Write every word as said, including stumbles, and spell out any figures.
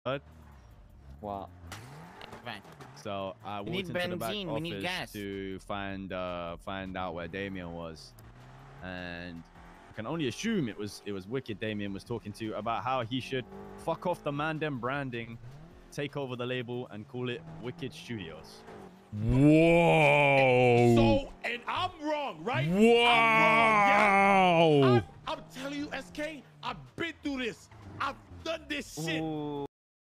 But What? Fine. so I We walked need into the back benzene, we need office gas. to find uh find out where Damian was, and I can only assume it was it was Wicked Damian was talking to about how he should fuck off the Mandem branding, take over the label, and call it Wicked Studios. Whoa. So, and I'm wrong, right? Wow. I'm wrong, yeah? I'm, I'm telling you, S K, I've been through this. I've done this shit. Ooh.